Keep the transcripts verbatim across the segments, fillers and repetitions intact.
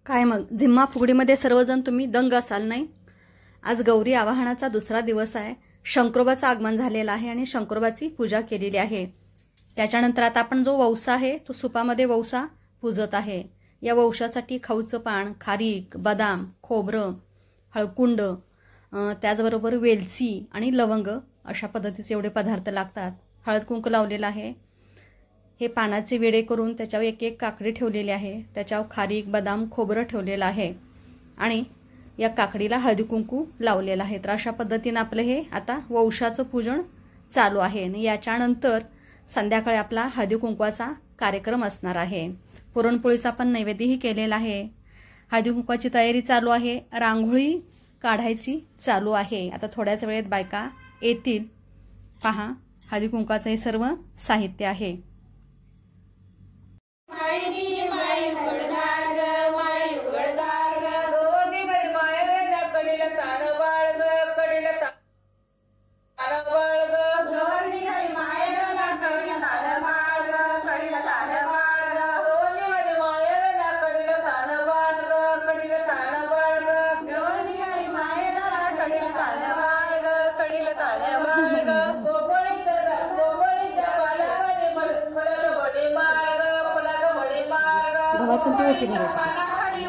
काय मग झिम्मा फुगडीमध्ये सर्वजण तुम्ही दंग असाल नाही? आज गौरी आवाहनाचा दुसरा दिवस आहे. शंकरोबाचं आगमन झालेलं आहे आणि शंकरोबाची पूजा केलेली आहे. त्याच्यानंतर आता आपण जो वौसा आहे तो सुपामध्ये वौसा पूजत आहे. या वौशासाठी खाऊचं पान, खारीक, बदाम, खोबरं, हळकुंड, त्याचबरोबर वेलची आणि लवंग अशा पद्धतीचे एवढे पदार्थ लागतात. हळद कुंकू लावलेलं आहे. हे पानाचे वेडे करून त्याच्यावर एक एक काकडी ठेवलेली आहे. त्याच्यावर खारीक, बदाम, खोबरं ठेवलेलं आहे आणि या काकडीला हळदी कुंकू लावलेलं आहे. तर अशा पद्धतीने आपलं हे आता वौशाचं पूजन चालू आहे. आणि याच्यानंतर संध्याकाळी आपला हळदी कुंकवाचा कार्यक्रम असणार आहे. पुरणपोळीचा पण नैवेद्यही केलेला आहे. हळदी कुंकवाची तयारी चालू आहे. रांगोळी काढायची चालू आहे. आता थोड्याच वेळेत बायका येतील. पहा, हळदी कुंकवाचं हे सर्व साहित्य आहे. गव्हाचं ते ओटी भरायची.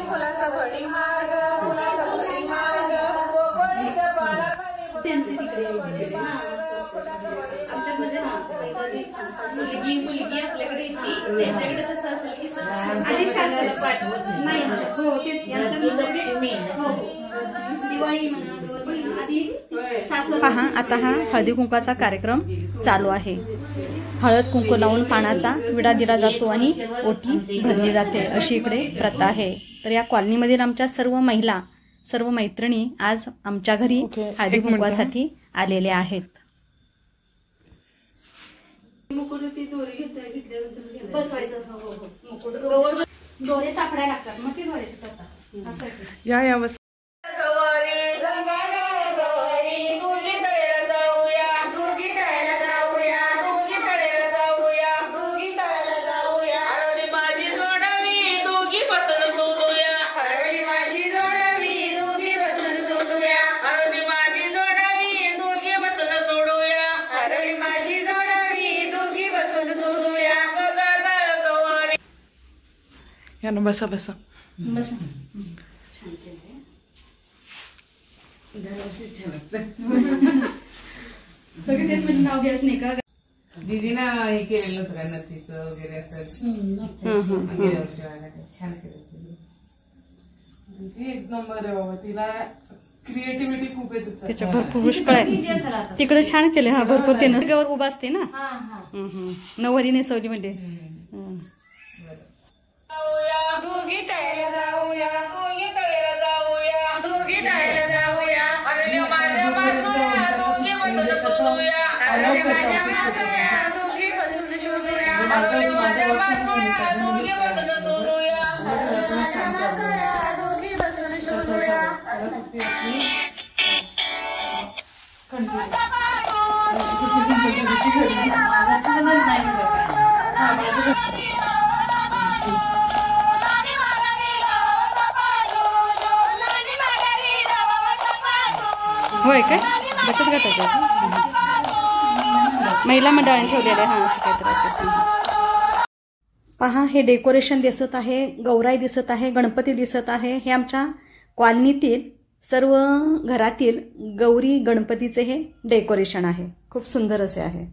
पहा, आता हा हळदी कुंकवाचा कार्यक्रम चालू आहे. हळद कुंकू लावून पानाचा विडा दिला जातो आणि ओटी भरली जाते, अशी इकडे प्रथा आहे. तर या कॉलनीमधील आमच्या सर्व महिला, सर्व मैत्रिणी आज आमच्या घरी हळदी कुंकवासाठी आलेल्या आहेत. दोरे सापडायला लागतात, मग ती दोऱ्याची प्रथा असं या या बस. या ना, बसा बसा बसा. सगळे तेच म्हणजे नाव घ्यायचं नाही का? दीदीना हे केलेलं होतं का नथीचं वगैरे असं गेल्या वर्षी छान केलं. एक नंबर आहे बाबा, तिला क्रिएटिव्हिटी खूप आहे. त्याच्या भरपूर पुष्कळ आहे. तिकडे छान केले. हा, भरपूर ते नसल्यावर उभा असते ना. नवरी नेसवली म्हणजे. दोघी तळ्याला जाऊया, दोघी तळ्याला जाऊया, दोघी तळ्याला जाऊया. अरे माझ्या मासुळ्या दोघी बसून शोधूया, अरे माझ्या मासुळ्या दोघी बसून शोधूया, अरे माझ्या मासुळ्या दोघी बसून शोधूया, अरे माझ्या मासुळ्या दोघी बसून शोधूया. होय काय? बचत गटाच्या महिला मंडळाने ठेवलेलं आहे. हा, असं काहीतरी असं. पहा, हे डेकोरेशन दिसत आहे, गौराई दिसत आहे, गणपती दिसत आहे. हे आमच्या कॉलनीतील सर्व घरातील गौरी गणपतीचे हे डेकोरेशन आहे. खूप सुंदर असे आहे.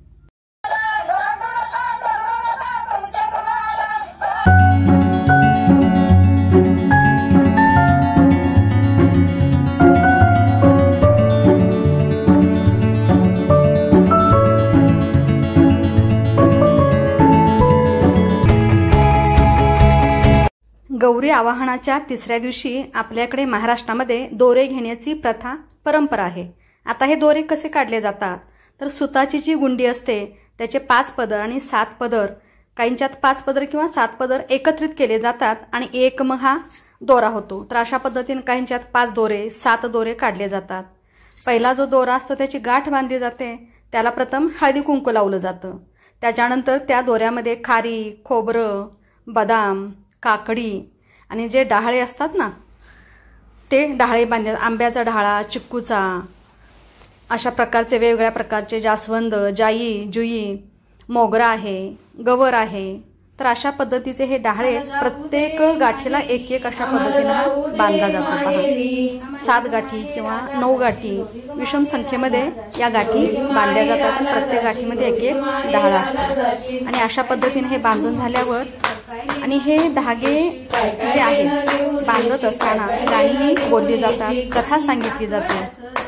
गौरी आवाहनाच्या तिसऱ्या दिवशी आपल्याकडे महाराष्ट्रामध्ये दोरे घेण्याची प्रथा, परंपरा आहे. आता हे दोरे कसे काढले जातात? तर सुताची जी गुंडी असते त्याचे पाच पदर आणि सात पदर, काहींच्यात पाच पदर किंवा सात पदर एकत्रित केले जातात आणि एक मग हा दोरा होतो. तर अशा पद्धतीने काहींच्यात पाच दोरे, सात दोरे काढले जातात. पहिला जो दोरा असतो त्याची गाठ बांधली जाते, त्याला प्रथम हळदी कुंकू लावलं जातं. त्याच्यानंतर त्या दोऱ्यामध्ये खारी, खोबरं, बदाम, काकडी आणि जे डहाळे असतात ना ते डहाळे बांधले, आंब्याचा डहाळा, चिक्कूचा, अशा प्रकारचे वेगवेगळ्या प्रकारचे, जास्वंद, जाई, जुई, मोगरा आहे, गवर आहे. तर अशा पद्धतीचे हे डहाळे प्रत्येक गाठीला एक एक अशा पद्धतीने बांधला जातो. पहा, सात गाठी किंवा नऊ गाठी विषम संख्येमध्ये या गाठी बांधल्या जातात. प्रत्येक गाठीमध्ये एक एक डहाळा असतो आणि अशा पद्धतीने हे बांधून झाल्यावर आणि हे धागे जे आहेत बांधत असताना गाणी बोलली जातात, कथा सांगितली जाते.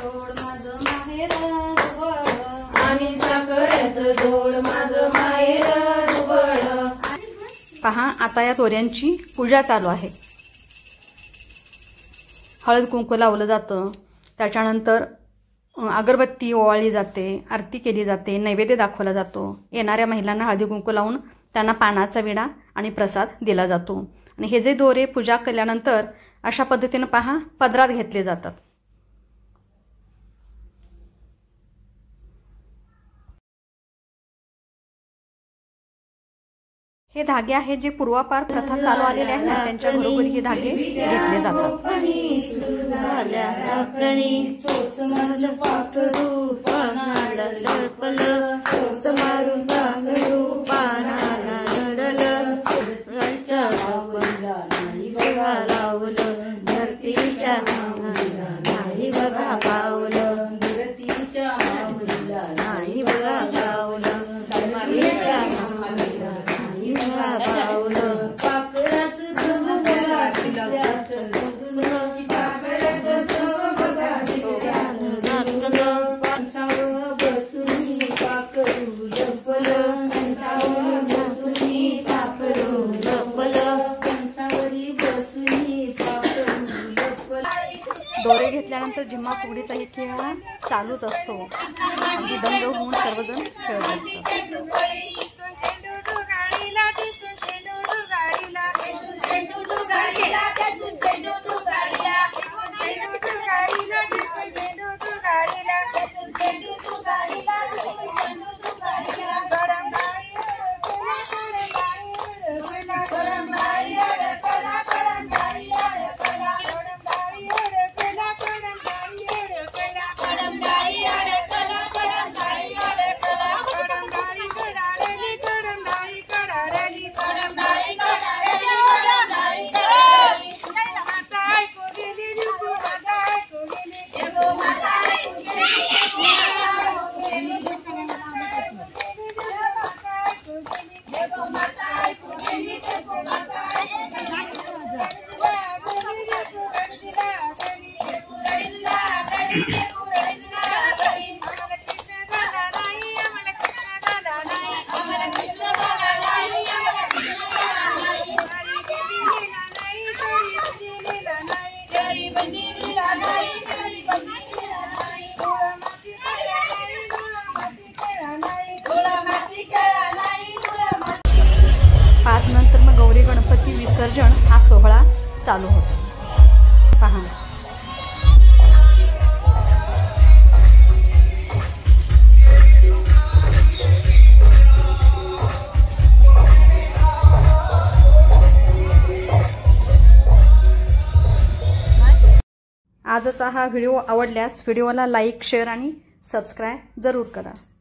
पहा, आता या दोऱ्यांची पूजा चालू आहे. हळद कुंकू लावलं जातं, त्याच्यानंतर अगरबत्ती ओवाळली जाते, आरती केली जाते, नैवेद्य दाखवला जातो. येणाऱ्या महिलांना हळदी कुंकू लावून त्यांना पानाचा विडा आणि प्रसाद दिला जातो. आणि हे जे दोरे पूजा केल्यानंतर अशा पद्धतीने पहा पदरात घेतले जातात. हे धागे आहेत जे पूर्वापार प्रथा चालू आलेले आहेत ना, त्यांच्या घरोघरी हे धागे घेतले जातात. दोरे घेतल्यानंतर झिम्मा फुगडीचा ही खेळ हा चालूच असतो. अगदी दंग होऊन सर्वजण खेळत असतात. पाच नंतर मग गौरी गणपती विसर्जन हा सोहळा चालू होतो. पहा, आजचा हा व्हिडिओ आवडल्यास व्हिडिओला लाईक, शेअर आणि सबस्क्राईब जरूर करा.